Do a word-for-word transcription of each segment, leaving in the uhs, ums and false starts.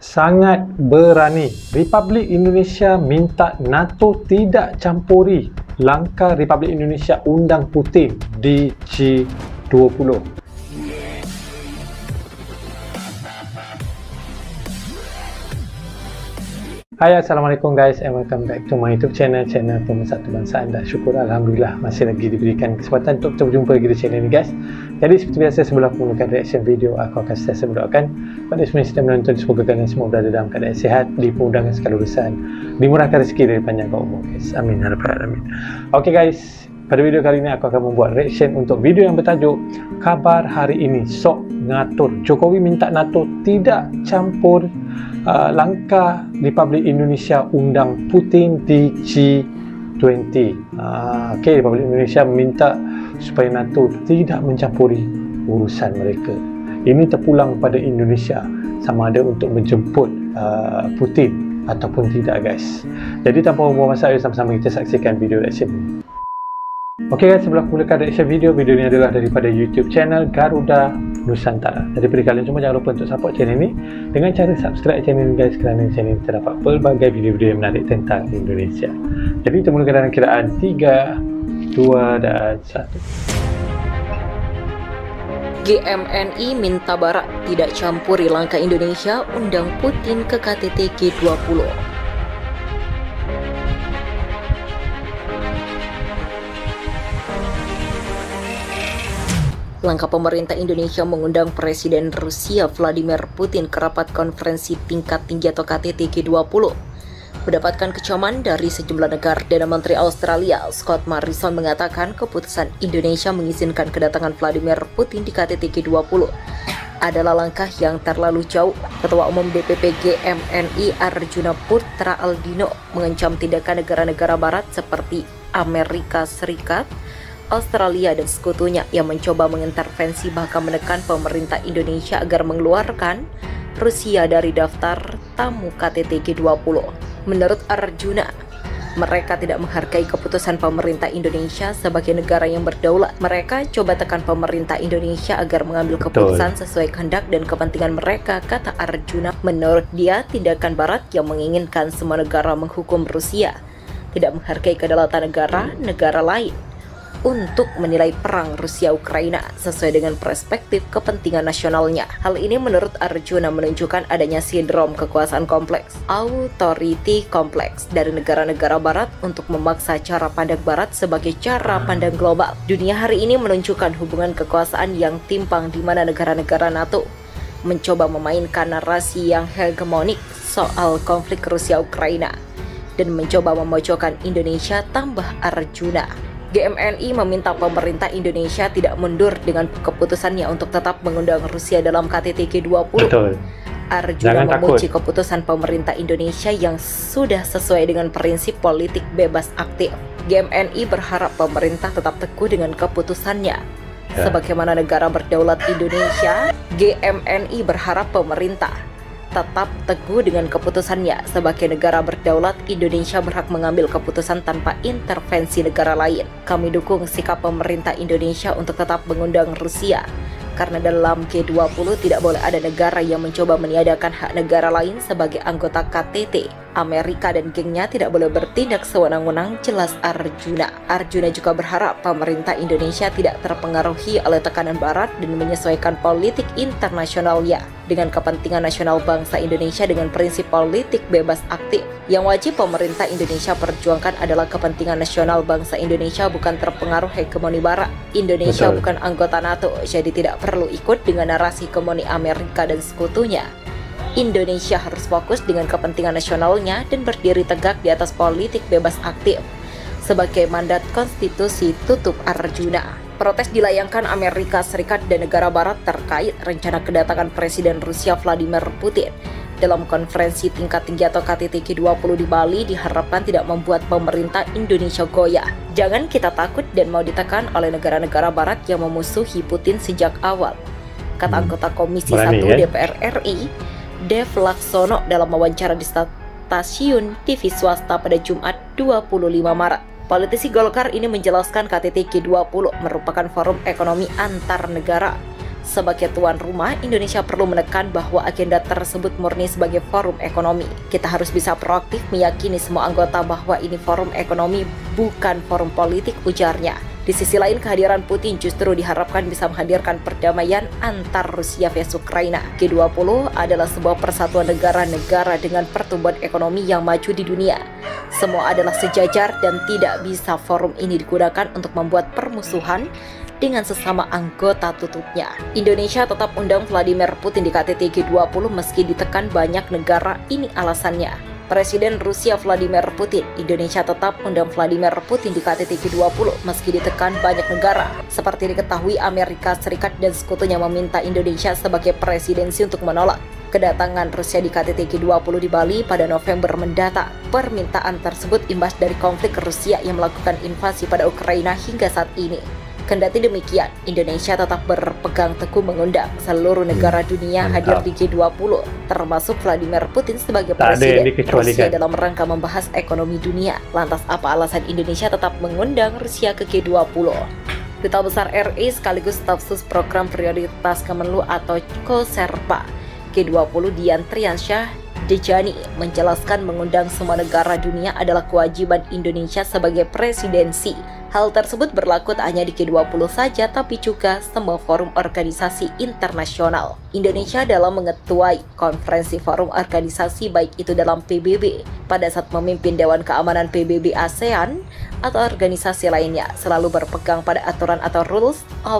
Sangat berani. Republik Indonesia minta NATO tidak campuri langkah Republik Indonesia undang Putin di G dua puluh. Hai, Assalamualaikum guys, and welcome back to my YouTube channel, channel Pemersatu Bangsa Anda. Syukur Alhamdulillah masih lagi diberikan kesempatan untuk kita berjumpa lagi di channel ini guys. Jadi seperti biasa, sebelum aku mulakan reaction video, aku akan sentiasa mendoakan kepada semua yang sedang menonton, semoga kalian semua berada dalam keadaan sihat, dipermudahkan segala urusan, dimurahkan rezeki dari panjangkan umur guys. Amin ya rabbal alamin. Oke guys, pada video kali ini aku akan membuat reaction untuk video yang bertajuk Kabar Hari Ini Sok Ngatur. Jokowi minta NATO tidak campur uh, langkah Republik Indonesia undang Putin di G dua puluh. Uh, Okey, Republik Indonesia meminta supaya NATO tidak mencampuri urusan mereka. Ini terpulang pada Indonesia sama ada untuk menjemput uh, Putin ataupun tidak guys. Jadi tanpa membuang masa, sama-sama kita saksikan video reaction ini. Okey guys, sebelum aku mulakan reaction video, video ini adalah daripada YouTube channel Garuda Nusantara. Jadi bagi kalian semua, jangan lupa untuk support channel ini dengan cara subscribe channel ini guys, kerana channel ini terdapat pelbagai video-video yang menarik tentang Indonesia. Jadi kita mulakan dalam kiraan tiga, dua dan satu. G M N I minta Barat tidak campuri langkah Indonesia undang Putin ke K T T G dua puluh. Langkah pemerintah Indonesia mengundang Presiden Rusia Vladimir Putin ke rapat konferensi tingkat tinggi atau K T T G dua puluh mendapatkan kecaman dari sejumlah negara. Perdana Menteri Australia Scott Morrison mengatakan keputusan Indonesia mengizinkan kedatangan Vladimir Putin di K T T G dua puluh adalah langkah yang terlalu jauh. Ketua Umum D P P G M N I Arjuna Putra Aldino mengancam tindakan negara-negara barat seperti Amerika Serikat, Australia dan sekutunya yang mencoba mengintervensi bahkan menekan pemerintah Indonesia agar mengeluarkan Rusia dari daftar tamu K T T G dua puluh. Menurut Arjuna, mereka tidak menghargai keputusan pemerintah Indonesia sebagai negara yang berdaulat. Mereka coba tekan pemerintah Indonesia agar mengambil keputusan Betul. sesuai kehendak dan kepentingan mereka, kata Arjuna. Menurut dia, tindakan Barat yang menginginkan semua negara menghukum Rusia tidak menghargai kedaulatan negara-negara lain untuk menilai perang Rusia-Ukraina sesuai dengan perspektif kepentingan nasionalnya. Hal ini menurut Arjuna menunjukkan adanya sindrom kekuasaan kompleks, authority kompleks dari negara-negara barat untuk memaksa cara pandang barat sebagai cara pandang global. Dunia hari ini menunjukkan hubungan kekuasaan yang timpang di mana negara-negara NATO mencoba memainkan narasi yang hegemonik soal konflik Rusia-Ukraina dan mencoba memojokkan Indonesia, tambah Arjuna. G M N I meminta pemerintah Indonesia tidak mundur dengan keputusannya untuk tetap mengundang Rusia dalam K T T G dua puluh. Betul. Arjuna memuji keputusan pemerintah Indonesia yang sudah sesuai dengan prinsip politik bebas aktif. G M N I berharap pemerintah tetap teguh dengan keputusannya. Ya. Sebagaimana negara berdaulat Indonesia, G M N I berharap pemerintah tetap teguh dengan keputusannya. Sebagai negara berdaulat, Indonesia berhak mengambil keputusan tanpa intervensi negara lain. Kami dukung sikap pemerintah Indonesia untuk tetap mengundang Rusia, karena dalam G dua puluh tidak boleh ada negara yang mencoba meniadakan hak negara lain sebagai anggota K T T. Amerika dan gengnya tidak boleh bertindak sewenang-wenang, jelas Arjuna. Arjuna juga berharap pemerintah Indonesia tidak terpengaruhi oleh tekanan barat dan menyesuaikan politik internasionalnya dengan kepentingan nasional bangsa Indonesia dengan prinsip politik bebas aktif. Yang wajib pemerintah Indonesia perjuangkan adalah kepentingan nasional bangsa Indonesia, bukan terpengaruh hegemoni barat. Indonesia Betul. bukan anggota NATO, jadi tidak perlu ikut dengan narasi hegemoni Amerika dan sekutunya. Indonesia harus fokus dengan kepentingan nasionalnya dan berdiri tegak di atas politik bebas aktif sebagai mandat konstitusi, tutup Arjuna. Protes dilayangkan Amerika Serikat dan negara barat terkait rencana kedatangan Presiden Rusia Vladimir Putin dalam konferensi tingkat tinggi atau K T T G dua puluh di Bali diharapkan tidak membuat pemerintah Indonesia goyah. Jangan kita takut dan mau ditekan oleh negara-negara barat yang memusuhi Putin sejak awal, kata anggota Komisi Berani, satu ya? D P R R I Dev Laksono dalam wawancara di stasiun T V swasta pada Jumat dua puluh lima Maret. Politisi Golkar ini menjelaskan K T T G dua puluh merupakan forum ekonomi antar negara Sebagai tuan rumah, Indonesia perlu menekan bahwa agenda tersebut murni sebagai forum ekonomi. Kita harus bisa proaktif meyakini semua anggota bahwa ini forum ekonomi, bukan forum politik, ujarnya. Di sisi lain, kehadiran Putin justru diharapkan bisa menghadirkan perdamaian antar Rusia versus Ukraina. G dua puluh adalah sebuah persatuan negara-negara dengan pertumbuhan ekonomi yang maju di dunia. Semua adalah sejajar dan tidak bisa forum ini digunakan untuk membuat permusuhan dengan sesama anggota tutupnya. Indonesia tetap undang Vladimir Putin di K T T G dua puluh meski ditekan banyak negara. Ini alasannya. Presiden Rusia Vladimir Putin, Indonesia tetap undang Vladimir Putin di K T T G dua puluh meski ditekan banyak negara. Seperti diketahui, Amerika Serikat dan sekutunya meminta Indonesia sebagai presidensi untuk menolak kedatangan Rusia di K T T G dua puluh di Bali pada November mendatang. Permintaan tersebut imbas dari konflik Rusia yang melakukan invasi pada Ukraina hingga saat ini. Kendati demikian, Indonesia tetap berpegang teguh mengundang seluruh negara dunia hadir di G dua puluh, termasuk Vladimir Putin sebagai presiden Rusia dalam rangka membahas ekonomi dunia. Lantas apa alasan Indonesia tetap mengundang Rusia ke G dua puluh? Duta Besar R I sekaligus staf sus program prioritas Kemenlu atau Koserpa G dua puluh Dian Triansyah Dejani menjelaskan mengundang semua negara dunia adalah kewajiban Indonesia sebagai presidensi. Hal tersebut berlaku tak hanya di G dua puluh saja, tapi juga semua forum organisasi internasional. Indonesia dalam mengetuai konferensi forum organisasi baik itu dalam P B B, pada saat memimpin Dewan Keamanan P B B ASEAN, atau organisasi lainnya, selalu berpegang pada aturan atau rules of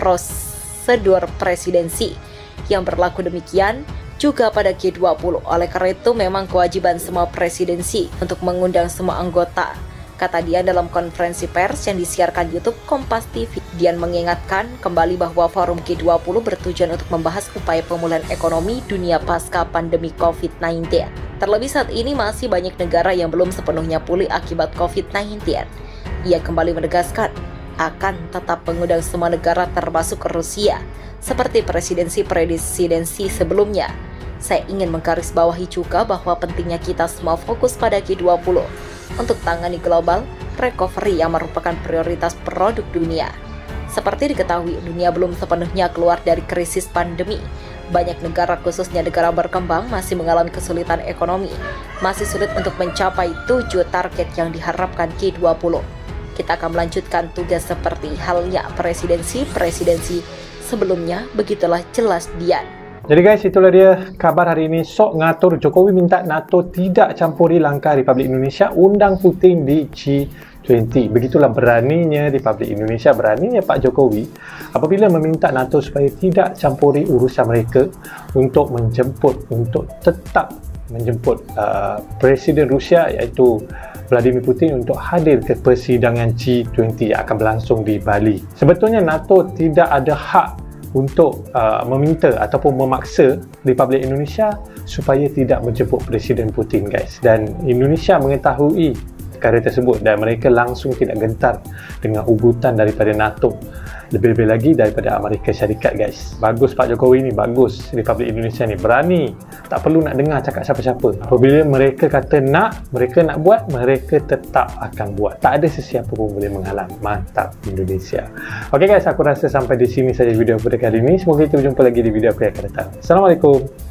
prosedur presidensi yang berlaku demikian juga pada G dua puluh. Oleh karena itu memang kewajiban semua presidensi untuk mengundang semua anggota, kata Dian dalam konferensi pers yang disiarkan YouTube Kompas T V. Dian mengingatkan kembali bahwa forum G dua puluh bertujuan untuk membahas upaya pemulihan ekonomi dunia pasca pandemi COVID sembilan belas. Terlebih saat ini masih banyak negara yang belum sepenuhnya pulih akibat COVID sembilan belas. Ia kembali menegaskan akan tetap mengundang semua negara termasuk Rusia seperti presidensi-presidensi sebelumnya. Saya ingin menggarisbawahi juga bahwa pentingnya kita semua fokus pada G dua puluh untuk tangani global recovery yang merupakan prioritas produk dunia. Seperti diketahui, dunia belum sepenuhnya keluar dari krisis pandemi. Banyak negara, khususnya negara berkembang, masih mengalami kesulitan ekonomi. Masih sulit untuk mencapai tujuh target yang diharapkan G dua puluh. Kita akan melanjutkan tugas seperti halnya presidensi-presidensi sebelumnya, begitulah jelas Dian. Jadi guys, itulah dia kabar hari ini. Sok ngatur, Jokowi minta NATO tidak campuri langkah Republik Indonesia, undang Putin di G dua puluh. Begitulah beraninya Republik Indonesia, beraninya Pak Jokowi apabila meminta NATO supaya tidak campuri urusan mereka untuk menjemput, untuk tetap menjemput uh, Presiden Rusia iaitu Vladimir Putin untuk hadir ke persidangan G dua puluh yang akan berlangsung di Bali. Sebetulnya NATO tidak ada hak untuk uh, meminta ataupun memaksa Republik Indonesia supaya tidak menjemput Presiden Putin guys. Dan Indonesia mengetahui perkara tersebut dan mereka langsung tidak gentar dengan ugutan daripada NATO. Lebih-lebih lagi daripada Amerika Syarikat guys. Bagus Pak Jokowi ni, bagus Republik Indonesia ni, berani. Tak perlu nak dengar cakap siapa-siapa. Apabila mereka kata nak, mereka nak buat, mereka tetap akan buat. Tak ada sesiapa pun boleh menghalang. Mantap Indonesia. Ok guys, aku rasa sampai di sini saja video pada kali ini. Semoga kita berjumpa lagi di video aku yang akan datang. Assalamualaikum.